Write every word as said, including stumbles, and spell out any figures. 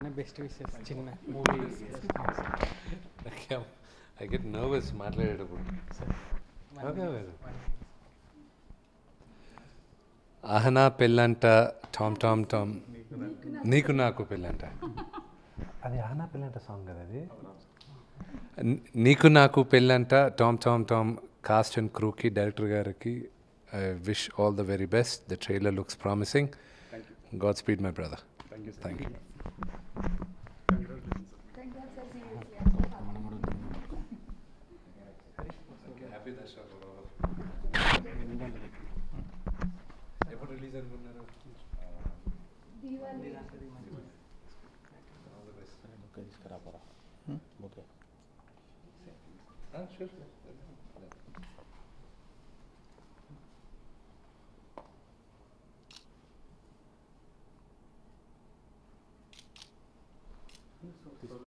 Best wishes చిన్న movie. I get nervous మాట్లాడేటప్పుడు. ఆహనా పెళ్ళంట టామ్ టామ్ టామ్ నీకు నాకు పెళ్ళంట. అది ఆహనా పెళ్ళంట సాంగ్ కదా అది. నీకు నాకు పెళ్ళంట టామ్ టామ్ టామ్ కాస్ట్ అండ్ క్రూకి డైరెక్టర్ గారికి I wish all the very best. The trailer looks promising. God speed my brother. Thank you. ఎప్పుడు రిలీజ్ అనుకున్నారు? తీసుకురాపరా. ఓకే.